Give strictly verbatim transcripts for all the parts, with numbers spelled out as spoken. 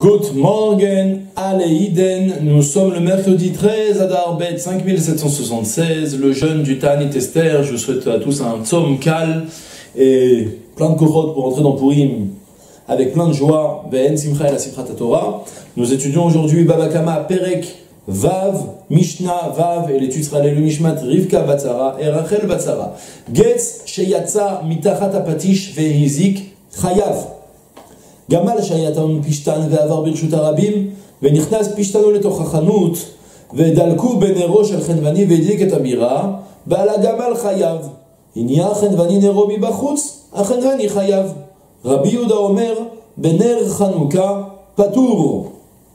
Good morning, Aleiden. Nous sommes le mercredi treize Adar Bet cinq mille sept cent soixante-seize, le jeûne du Ta'anit Esther. Je vous souhaite à tous un tzom kal et plein de kohot pour entrer dans Purim avec plein de joie. Ve'en simcha la simchat Torah. Nous étudions aujourd'hui Baba Kama Perek Vav, Mishnah Vav, et l'étude sera le Mishmat Rivka Batzara et Rachel Batzara. Getz sheyatza mitachat apatish vehizik chayav. גמל שהייתה פשטן ועבר ברשות הרבים ונכנס פשטנו לתוך החנות ודלקו בנרו של חנווני והדליק את הבירה בעל הגמל חייב. הניע החנווני נרו מבחוץ, החנווני חייב. רבי יהודה אומר בנר חנוכה פטור.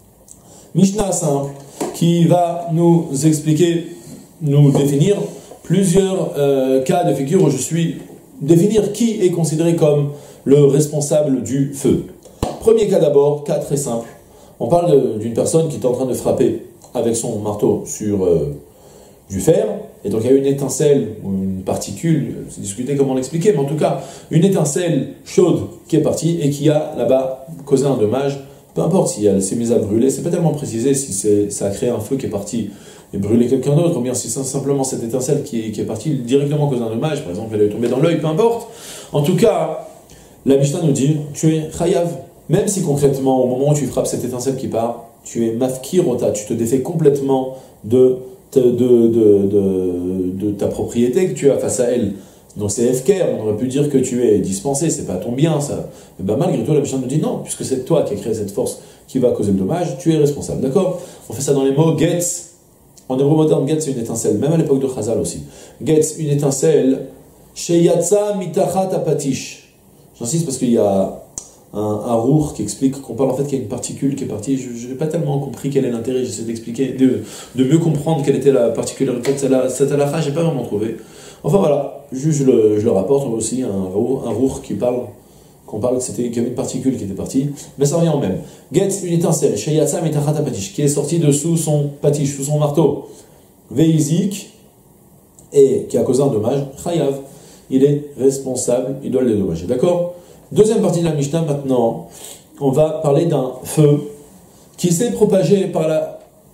Mishnah simple qui va nous expliquer, nous définir plusieurs euh, cas de figure où je suis définir qui est considéré comme le responsable du feu. Premier cas d'abord, cas très simple. On parle d'une personne qui est en train de frapper avec son marteau sur euh, du fer, et donc il y a une étincelle ou une particule, c'est discuté comment l'expliquer, mais en tout cas, une étincelle chaude qui est partie et qui a là-bas causé un dommage. Peu importe si elle s'est mise à brûler, c'est pas tellement précisé si ça a créé un feu qui est parti et brûler quelqu'un d'autre, ou bien si c'est simplement cette étincelle qui est, qui est partie directement cause un dommage, par exemple elle est tombée dans l'œil, peu importe. En tout cas, la Mishnah nous dit, tu es chayav, même si concrètement, au moment où tu frappes cette étincelle qui part, tu es mafkirota, tu te défais complètement de, de, de, de, de, de ta propriété que tu as face à elle. Donc c'est efker, on aurait pu dire que tu es dispensé, c'est pas ton bien ça. Et ben malgré tout, la Mishnah nous dit non, puisque c'est toi qui as créé cette force qui va causer le dommage, tu es responsable, d'accord? On fait ça dans les mots getz. En hébreu moderne, getz c'est une étincelle, même à l'époque de Chazal aussi. Getz, une étincelle, sheyatza mitachat apatish. J'insiste parce qu'il y a un, un rour qui explique qu'on parle en fait qu'il y a une particule qui est partie. Je n'ai pas tellement compris quel est l'intérêt, j'essaie d'expliquer, de, de mieux comprendre quelle était la particularité de cette halakha, je n'ai pas vraiment trouvé. Enfin voilà, je, je, le, je le rapporte aussi, un rour, un rour qui parle, qu'on parle qu'il y avait une particule qui était partie, mais ça revient au même. Getz, une étincelle, sheyatza mitachat apatish, qui est sortie de sous son patish, sous son marteau, veizik, et qui a causé un dommage, chayav. Il est responsable, il doit le dédommager. D'accord? Deuxième partie de la Mishnah, maintenant, on va parler d'un feu qui s'est propagé par la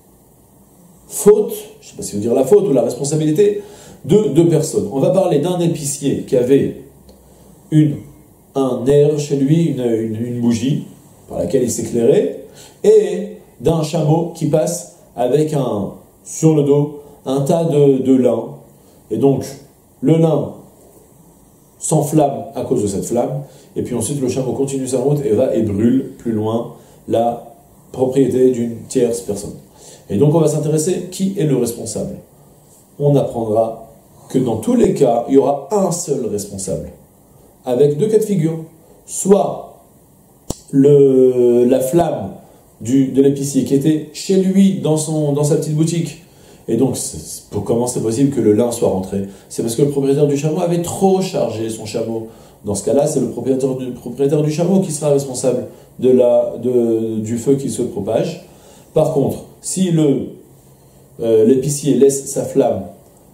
faute, je ne sais pas si vous dire la faute ou la responsabilité, de deux personnes. On va parler d'un épicier qui avait une, un air chez lui, une, une, une bougie par laquelle il s'éclairait, et d'un chameau qui passe avec un, sur le dos un tas de, de lin. Et donc, le lin s'enflamme à cause de cette flamme, et puis ensuite le chameau continue sa route et va et brûle plus loin la propriété d'une tierce personne. Et donc on va s'intéresser qui est le responsable. On apprendra que dans tous les cas, il y aura un seul responsable, avec deux cas de figure. Soit le, la flamme du, de l'épicier qui était chez lui dans, son, dans sa petite boutique. Et donc, pour comment c'est possible que le lin soit rentré? C'est parce que le propriétaire du chameau avait trop chargé son chameau. Dans ce cas-là, c'est le propriétaire du, propriétaire du chameau qui sera responsable de la, de, du feu qui se propage. Par contre, si le, euh, l'épicier laisse sa flamme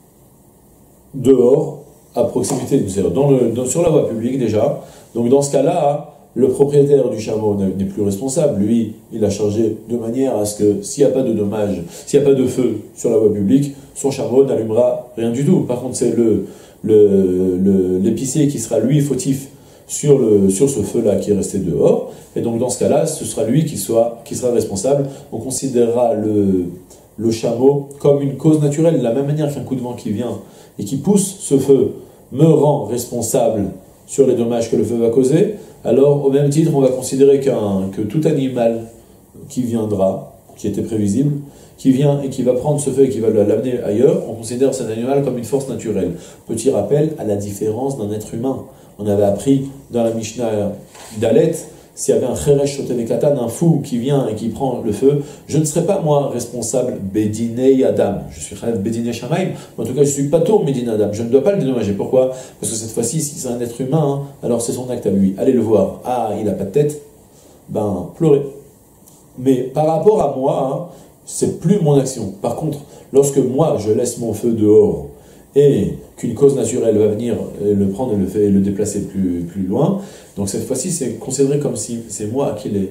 dehors, à proximité, dans le, dans, sur la voie publique déjà, donc dans ce cas-là, le propriétaire du chameau n'est plus responsable. Lui, il a chargé de manière à ce que s'il n'y a pas de dommage, s'il n'y a pas de feu sur la voie publique, son chameau n'allumera rien du tout. Par contre, c'est le, le, le, l'épicier qui sera lui fautif sur, le, sur ce feu-là qui est resté dehors. Et donc dans ce cas-là, ce sera lui qui, soit, qui sera responsable. On considérera le, le chameau comme une cause naturelle, de la même manière qu'un coup de vent qui vient et qui pousse ce feu me rend responsable sur les dommages que le feu va causer. Alors, au même titre, on va considérer qu'un, que tout animal qui viendra, qui était prévisible, qui vient et qui va prendre ce feu et qui va l'amener ailleurs, on considère cet animal comme une force naturelle. Petit rappel, à la différence d'un être humain. On avait appris dans la Mishnah d'Alet, s'il y avait un cheresh shotelekatan, un fou qui vient et qui prend le feu, je ne serai pas moi responsable bedinei adam. Je suis chayav bedinei shamaim, en tout cas je suis pas tour bedinei adam. Je ne dois pas le dédommager. Pourquoi? Parce que cette fois-ci, si c'est un être humain, hein, alors c'est son acte à lui. Allez le voir. Ah, il n'a pas de tête. Ben, pleurez. Mais par rapport à moi, hein, c'est plus mon action. Par contre, lorsque moi je laisse mon feu dehors et qu'une cause naturelle va venir le prendre et le, fait, et le déplacer plus, plus loin, donc cette fois-ci c'est considéré comme si c'est moi qui l'ai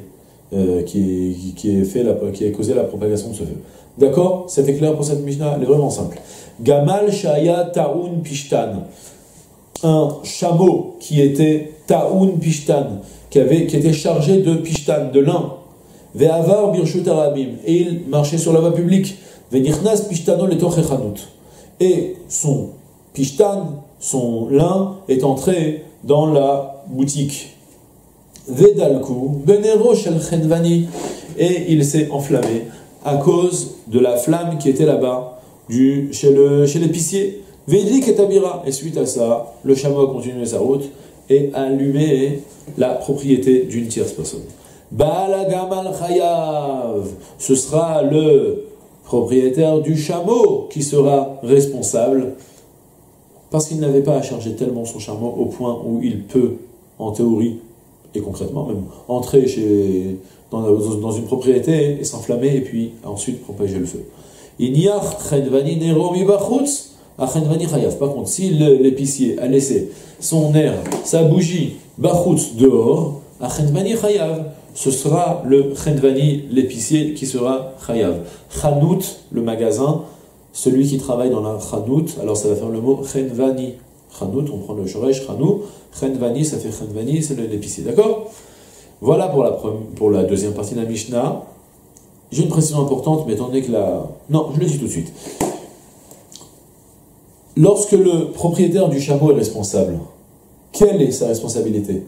euh, qui, qui, qui, est fait la, qui a causé la propagation de ce feu. D'accord? C'était clair pour cette Mishnah? Elle est vraiment simple. Gamal Shaya Taoun Pishtan. Un chameau qui était Taoun Pishtan, qui, avait, qui était chargé de Pishtan, de lin. Ve'avar Birshut Arabim. Et il marchait sur la voie publique. Ve'nichnas Pishtano Letoch Echanut. Et son Pishtan, son lin, est entré dans la boutique. Vedalku, Benero Shel Chenvani, et il s'est enflammé à cause de la flamme qui était là-bas, du, chez, le, chez l'épicier. Vedlik et Tabira, et suite à ça, le chameau a continué sa route et a allumé la propriété d'une tierce personne. Baalagam al Chayav, ce sera le propriétaire du chameau qui sera responsable, parce qu'il n'avait pas à charger tellement son chameau au point où il peut, en théorie, et concrètement même, entrer chez, dans, dans une propriété et s'enflammer et puis ensuite propager le feu. Par contre, si l'épicier a laissé son air, sa bougie, bachutz dehors, ce sera le chenvani, l'épicier, qui sera chayav. Chanout, le magasin, celui qui travaille dans la chanout, alors ça va faire le mot chenvani. Chanout, on prend le shoresh, chanou, chenvani, ça fait chenvani, c'est l'épicier, d'accord? Voilà pour la, pour la deuxième partie de la Mishnah. J'ai une précision importante, mais étant donné que la... Non, je le dis tout de suite. Lorsque le propriétaire du chameau est responsable, quelle est sa responsabilité?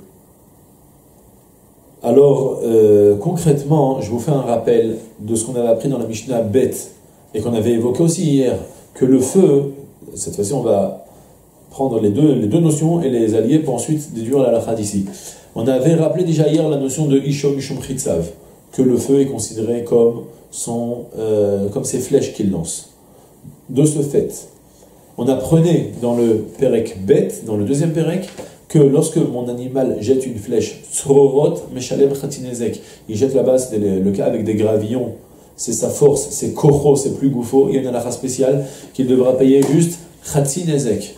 Alors, euh, concrètement, je vous fais un rappel de ce qu'on avait appris dans la Mishnah Bet, et qu'on avait évoqué aussi hier, que le feu, cette fois-ci on va prendre les deux, les deux notions et les allier pour ensuite déduire la halakha d'ici. On avait rappelé déjà hier la notion de Ishom Ishom Chitzav, que le feu est considéré comme, son, euh, comme ses flèches qu'il lance. De ce fait, on apprenait dans le Perek Bet, dans le deuxième Perek, que lorsque mon animal jette une flèche, Tzrorot Meshalem Chatinezek, il jette là-bas, c'est le cas avec des gravillons, c'est sa force, c'est Koro, c'est plus Goufo, il y a une halakha spéciale qu'il devra payer juste Chatinezek.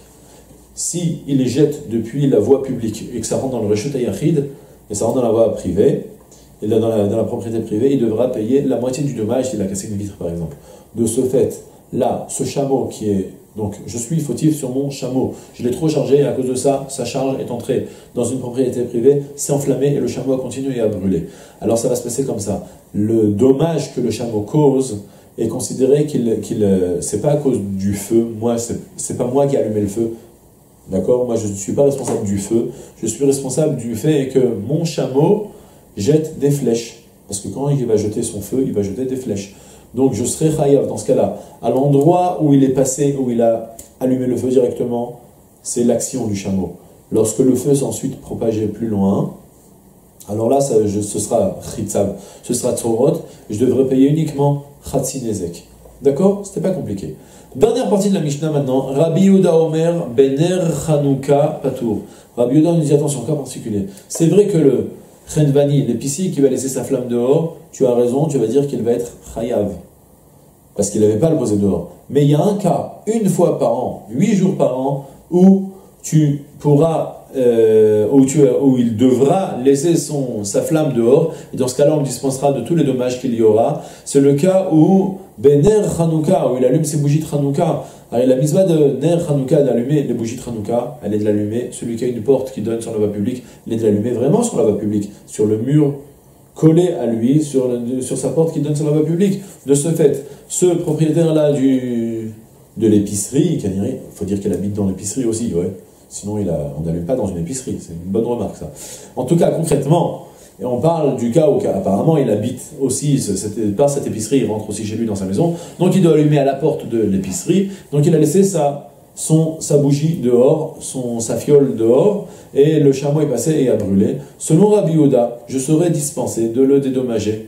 Si il les jette depuis la voie publique et que ça rentre dans le Reshut HaYachid, et ça rentre dans la voie privée, et dans la, dans la propriété privée, il devra payer la moitié du dommage s'il a cassé une vitre par exemple. De ce fait, là, ce chameau qui est... Donc, je suis fautif sur mon chameau. Je l'ai trop chargé et à cause de ça, sa charge est entrée dans une propriété privée, s'est enflammé et le chameau a continué à brûler. Alors, ça va se passer comme ça. Le dommage que le chameau cause est considéré qu'il... qu'il c'est pas à cause du feu. Moi, c'est, c'est pas moi qui ai allumé le feu. D'accord? Moi, je ne suis pas responsable du feu. Je suis responsable du fait que mon chameau jette des flèches. Parce que quand il va jeter son feu, il va jeter des flèches. Donc je serai chayav dans ce cas-là. À l'endroit où il est passé, où il a allumé le feu directement, c'est l'action du chameau. Lorsque le feu s'est ensuite propagé plus loin, alors là, ça, je, ce sera chitzav, ce sera tzorot, et je devrais payer uniquement chatzinezek. D'accord? C'était pas compliqué. Dernière partie de la Mishnah maintenant. Rabbi Yehuda Omer, Bener Chanouka Patour. Rabbi Yehuda nous dit attention, cas particulier. C'est vrai que le Chenvani, l'épicier qui va laisser sa flamme dehors, tu as raison, tu vas dire qu'il va être chayav. Parce qu'il n'avait pas à le poser dehors. Mais il y a un cas, une fois par an, huit jours par an, où tu pourras, euh, où, tu, où il devra laisser son, sa flamme dehors, et dans ce cas-là, on le dispensera de tous les dommages qu'il y aura. C'est le cas où Bener Chanouka, où il allume ses bougies de Chanouka. Alors, la mitzvah de Ner Chanouka, d'allumer les bougies de Chanouka, elle est de l'allumer. Celui qui a une porte qui donne sur la voie publique, il est de l'allumer vraiment sur la voie publique, sur le mur collé à lui, sur, le, sur sa porte qui donne sur la voie publique. De ce fait, ce propriétaire-là du, de l'épicerie, il faut dire qu'il habite dans l'épicerie aussi, ouais. Sinon il a, on n'allume pas dans une épicerie, c'est une bonne remarque ça. En tout cas, concrètement, et on parle du cas où apparemment il habite aussi, cette, par cette épicerie, il rentre aussi chez lui dans sa maison, donc il doit allumer à la porte de l'épicerie, donc il a laissé sa, son, sa bougie dehors, son, sa fiole dehors, et le chameau est passé et a brûlé. Selon Rabbi Yehuda, je serai dispensé de le dédommager.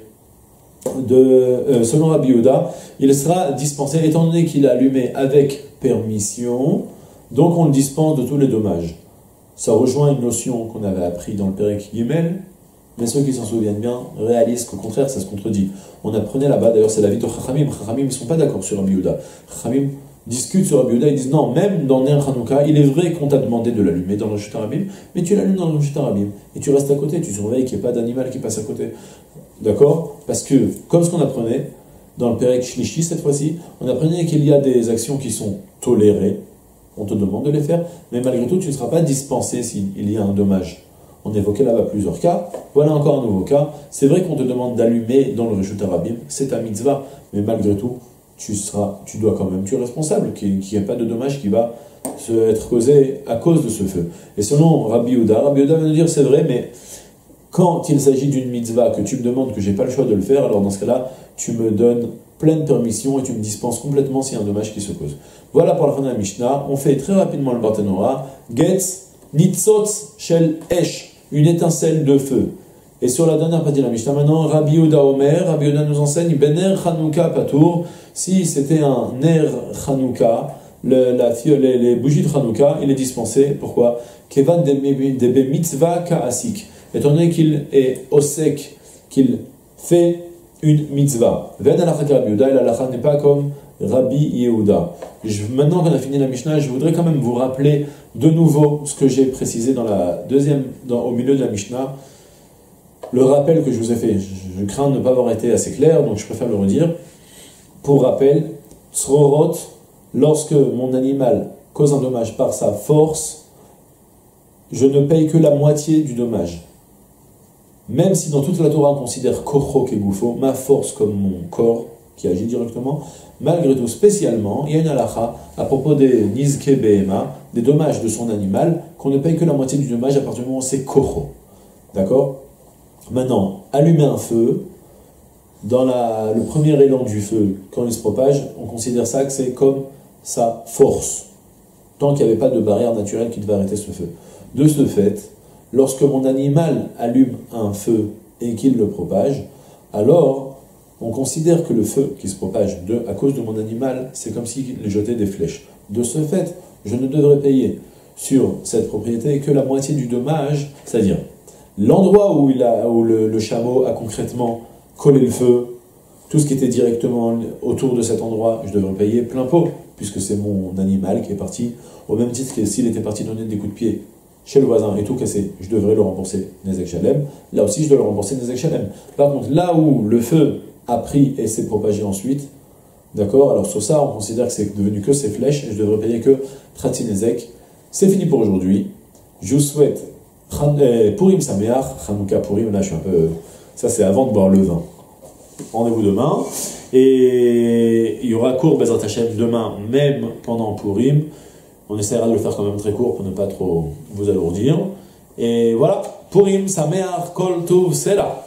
De, euh, selon Rabbi Yehuda, il sera dispensé, étant donné qu'il a allumé avec permission, donc on le dispense de tous les dommages. Ça rejoint une notion qu'on avait appris dans le Perek Gimel, mais ceux qui s'en souviennent bien réalisent qu'au contraire, ça se contredit. On apprenait là-bas, d'ailleurs c'est l'avis de Chachamim, Chachamim ne sont pas d'accord sur Rabbi Yehuda. Chachamim discutent sur Rabbi Yehuda, ils disent non, même dans Ner Chanouka, il est vrai qu'on t'a demandé de l'allumer dans le Reshut Harabim, mais tu l'allumes dans le Reshut Harabim, et tu restes à côté, tu surveilles qu'il n'y ait pas d'animal qui passe à côté. D'accord? Parce que, comme ce qu'on apprenait, dans le Perek Shlishi, cette fois-ci, on apprenait qu'il y a des actions qui sont tolérées, on te demande de les faire, mais malgré tout, tu ne seras pas dispensé s'il y a un dommage. On évoquait là-bas plusieurs cas, voilà encore un nouveau cas. C'est vrai qu'on te demande d'allumer dans le Reshut Harabim, c'est ta mitzvah, mais malgré tout, tu, seras, tu dois quand même, tu es responsable, qu'il n'y ait pas de dommage qui va se être causé à cause de ce feu. Et selon Rabbi Yehuda, Rabbi Yehuda va nous dire, c'est vrai, mais quand il s'agit d'une mitzvah, que tu me demandes que je n'ai pas le choix de le faire, alors dans ce cas-là, tu me donnes pleine permission et tu me dispenses complètement s'il y a un dommage qui se cause. Voilà pour la fin de la Mishnah. On fait très rapidement le Barthénora. Getz nitzotz shel esh, une étincelle de feu. Et sur la dernière partie de la Mishnah, maintenant, Rabbi Yehuda Omer, Rabbi Yehuda nous enseigne Bener Chanouka Patour. Si c'était un ner Chanouka, le, la, les, les bougies de Chanouka, il est dispensé. Pourquoi? Kevan debe mitzvah ka'asik. Étant donné qu'il est osek, qu'il fait une mitzvah. Ven alachat Rabbi Yehuda, et l'alachat n'est pas comme Rabbi Yehuda. Je, maintenant qu'on a fini la Mishnah, je voudrais quand même vous rappeler de nouveau ce que j'ai précisé dans la deuxième, dans, au milieu de la Mishnah. Le rappel que je vous ai fait, je, je crains de ne pas avoir été assez clair, donc je préfère le redire. Pour rappel, Srorot, lorsque mon animal cause un dommage par sa force, je ne paye que la moitié du dommage. Même si dans toute la Torah on considère Kocho Kegoufo, ma force comme mon corps qui agit directement, malgré tout, spécialement, il y a une halakha à propos des Nizke Behema, des dommages de son animal, qu'on ne paye que la moitié du dommage à partir du moment où c'est Kocho. D'accord? Maintenant, allumer un feu, dans la, le premier élan du feu, quand il se propage, on considère ça que c'est comme sa force, tant qu'il n'y avait pas de barrière naturelle qui devait arrêter ce feu. De ce fait, lorsque mon animal allume un feu et qu'il le propage, alors on considère que le feu qui se propage de, à cause de mon animal, c'est comme s'il jetait des flèches. De ce fait, je ne devrais payer sur cette propriété que la moitié du dommage, c'est-à-dire l'endroit où, il a, où le, le chameau a concrètement collé le feu, tout ce qui était directement autour de cet endroit, je devrais payer plein pot, puisque c'est mon animal qui est parti, au même titre que s'il était parti donner des coups de pied chez le voisin et tout cassé, je devrais le rembourser Nezek Shalem. Là aussi, je dois le rembourser Nezek Shalem. Par contre, là où le feu a pris et s'est propagé ensuite, d'accord, alors sur ça, on considère que c'est devenu que ces flèches et je devrais payer que Trati Nezek. C'est fini pour aujourd'hui. Je vous souhaite Purim Sameach, Chanouka Purim, là je suis un peu... Ça c'est avant de boire le vin. Rendez-vous demain. Et il y aura cours Bezrat Hashem demain, même pendant Purim. On essaiera de le faire quand même très court pour ne pas trop vous alourdir. Et voilà, Purim Sameach, Kol Tov, c'est là.